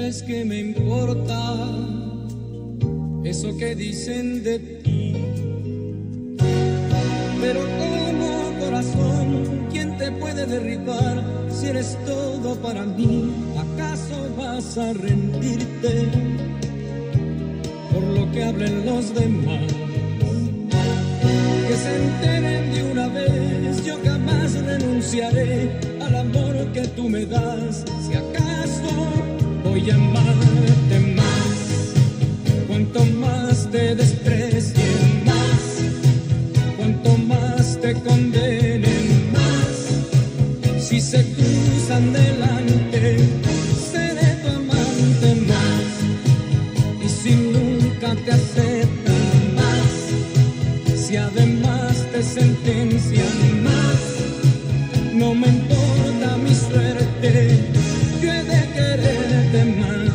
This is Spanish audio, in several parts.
crees que me importa eso que dicen de ti? Pero como corazón, ¿quién te puede derribar si eres todo para mí? ¿Acaso vas a rendirte por lo que hablen los demás? Que se enteren de una vez, yo jamás renunciaré al amor que tú me das. Si acaso voy a amarte más, cuanto más te desprecien más, cuanto más te condenen más. Si se cruzan delante, seré tu amante más. Y si nunca te aceptan más, si además te sentencian más, no me importa mi suerte, yo he de quererte más.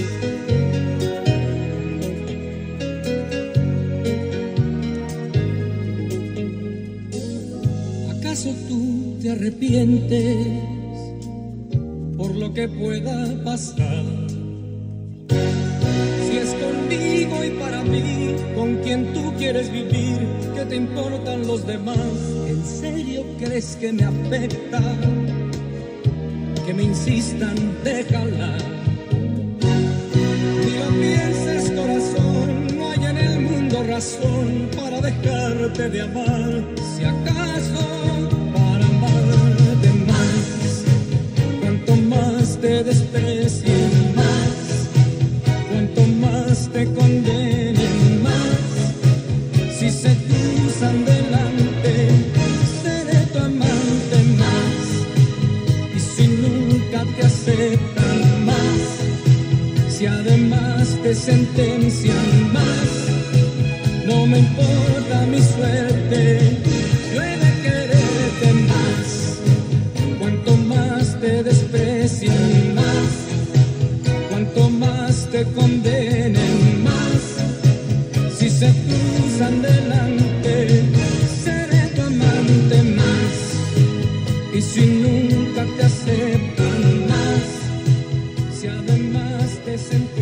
¿Acaso tú te arrepientes por lo que pueda pasar? Si es conmigo y para mí, con quien tú quieres vivir, ¿qué te importan los demás? ¿En serio crees que me afecta que me insistan, déjala? Ni lo pienses, corazón, no hay en el mundo razón para dejarte de amar. Si acaso para amarte más, cuanto más te desprecien más, cuanto más te condenen más. Si se cruzan delante, seré tu amante más. Y si nunca te aceptan más, si además te sentencian más, no me importa mi suerte, yo he de quererte más. Cuanto más te desprecien más, cuanto más te condenen más. Si se cruzan delante, seré tu amante más. Y si nunca te aceptan más, si además te sentencian